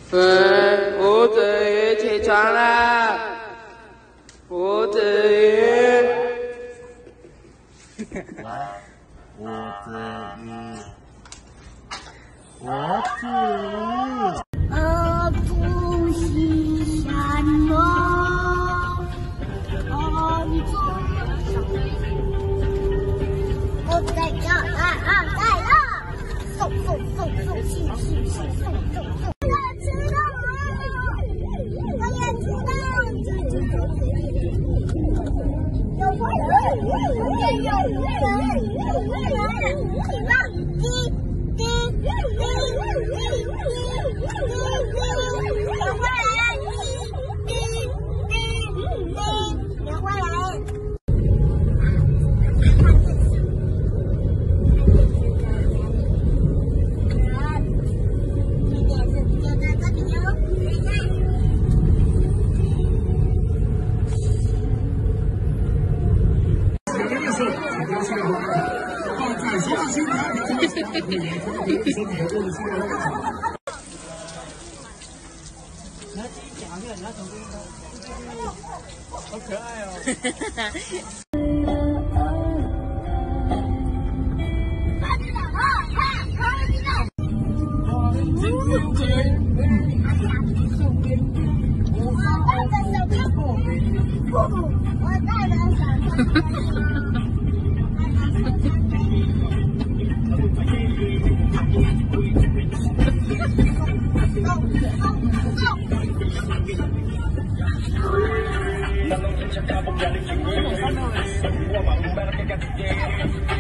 胡子鱼起床啦！胡子鱼， 胡子鱼，胡子鱼。 不西山落，我在这在了，送，去，送。知道吗？我也知道。有坏人，你放滴。 好可爱哦！ Hãy subscribe cho kênh Ghiền Mì Gõ để không bỏ lỡ những video hấp dẫn.